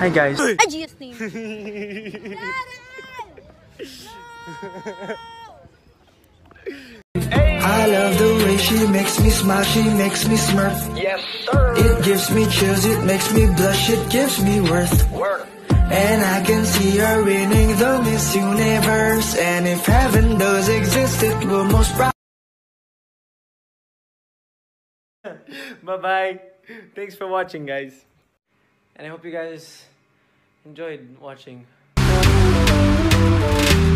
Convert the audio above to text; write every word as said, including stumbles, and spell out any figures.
Hi guys. I just need. I love the way she makes me smile, she makes me smirk. Yes, sir. It gives me chills, it makes me blush, it gives me worth. Work. And I can see her winning the Miss Universe. And if heaven does exist, it will most probably. Bye-bye. Thanks for watching, guys. And I hope you guys enjoyed watching.